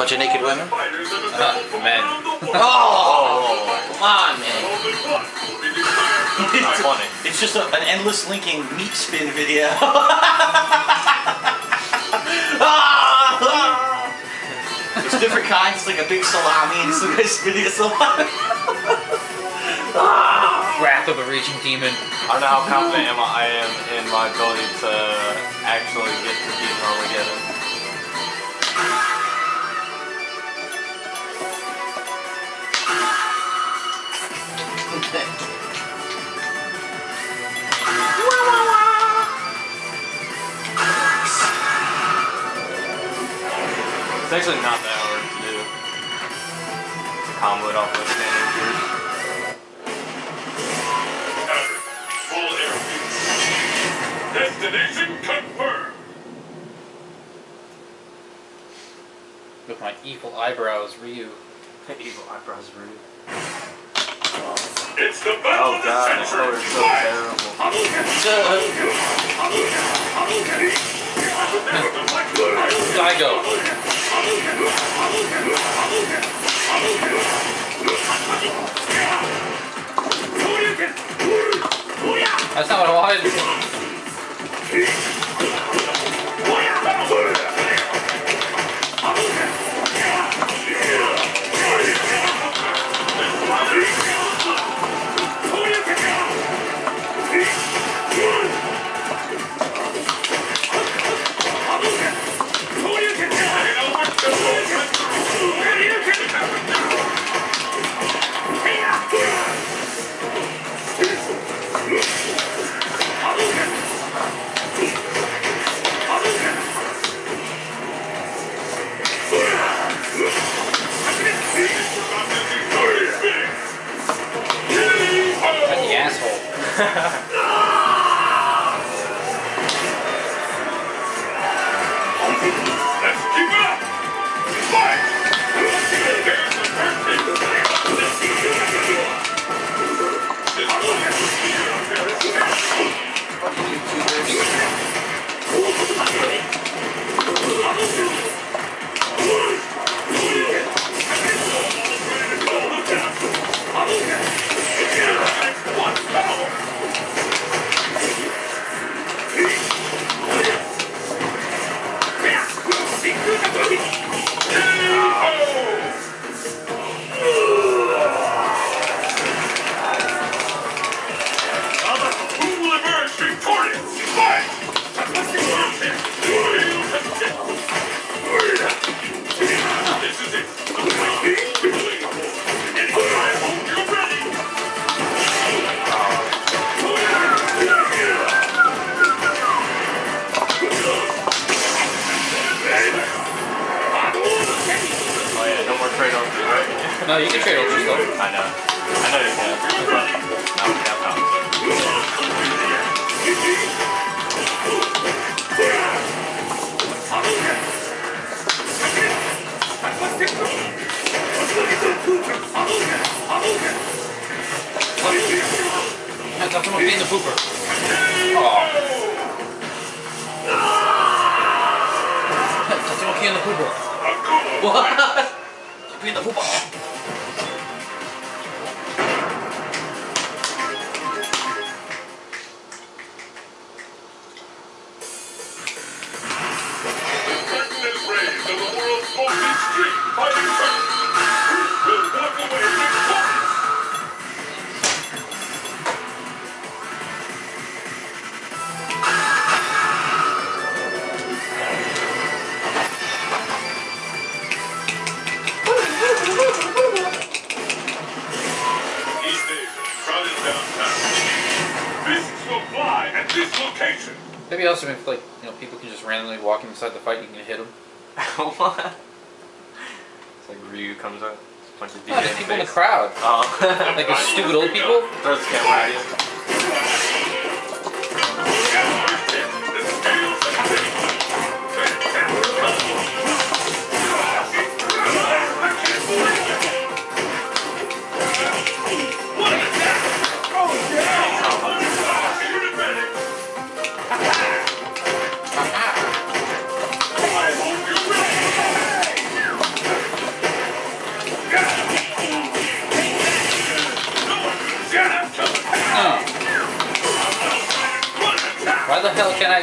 Bunch of naked women? Men. Oh! Come on, man. Not funny. It's just an endless linking meat spin video. It's different kinds. It's like a big salami and some guy's spinning a salami. Wrath of a raging demon. I don't know how confident I am in my ability to actually get to Demon Armageddon. It's actually not that hard to do. Combo it off with standing gears. Full airspeed. Destination confirmed. With my evil eyebrows, Ryu. Evil eyebrows, Ryu. It's the battle Oh of the god, the century. color's so terrible. Daigo. That's not what I wanted. That's the asshole. Let's keep it up. Fight. There's the who will emerge victorious? Fight. This is it. Anytime you're ready. Oh yeah, no more trade-offs, right? No, you can trade over stuff. I know you can. But now we have power. That's someone being the pooper. Oh. That's someone being the pooper. What? Being the pooper. Curtain is raised on the world's most extreme fighting tournament. Who will walk away victorious? East Asia, crowded downtown. Fists will fly at this location. Maybe also if like people can just randomly walk inside the fight, you can hit them. What? It's like Ryu comes out, punches DJ No, just in people in the face. crowd. Oh. Like the stupid old people. Throws the camera at you. Why the hell can I?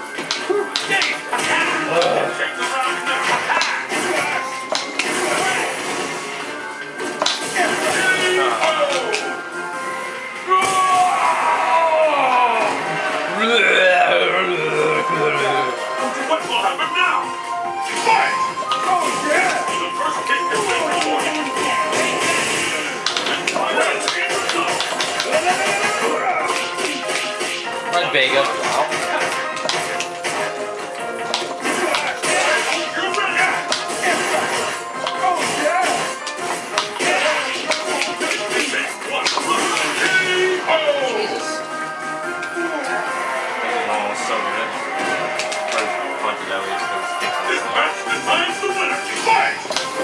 What will happen now? Fight! Oh yeah! The first kick is rewarded. Right, Vega. This is almost so good. First punches at least. This match defines the winner. Fight!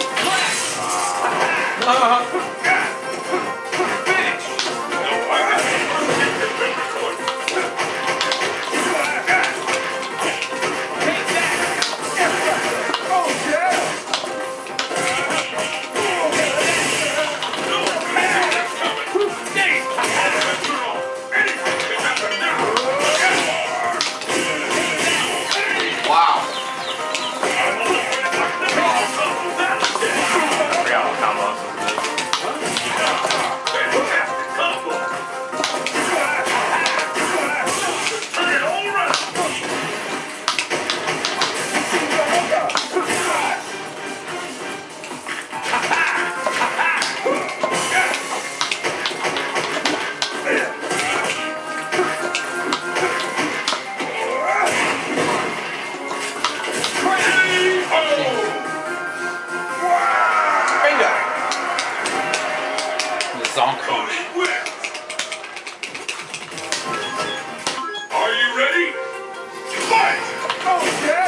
Finish! No, I got the first kick has been recorded. Wow. Forgot what combos was good. Bingo. The Zonk. Are you ready? Fight! Oh yeah!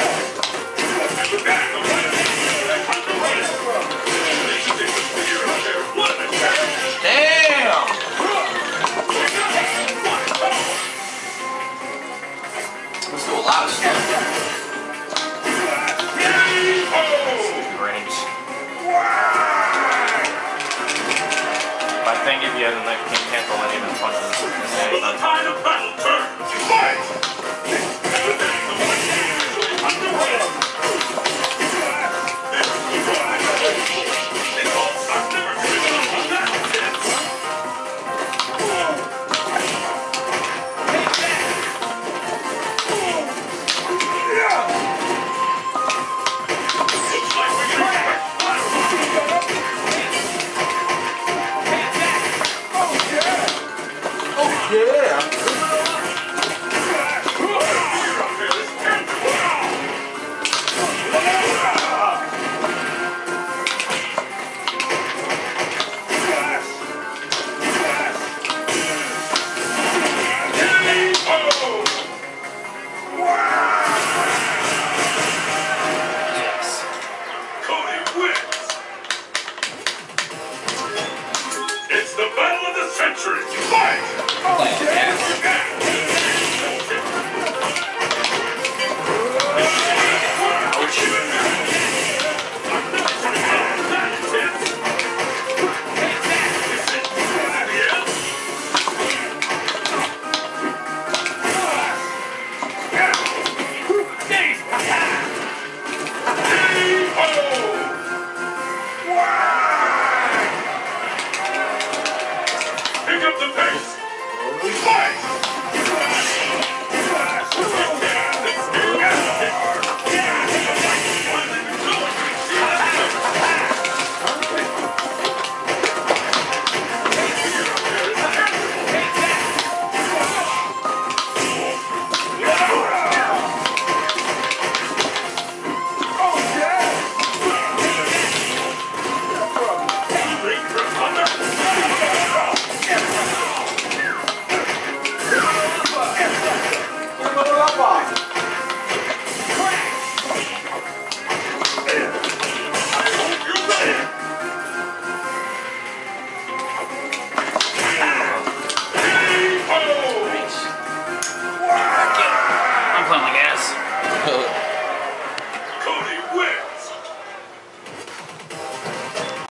Damn. Let's do a lot of stuff. Range. But I think if you have enough, you can't cancel any of his punches. The tide of battle turns. Fight! Yeah. Cody wins. It's the battle of the century. Fight! Playing ass.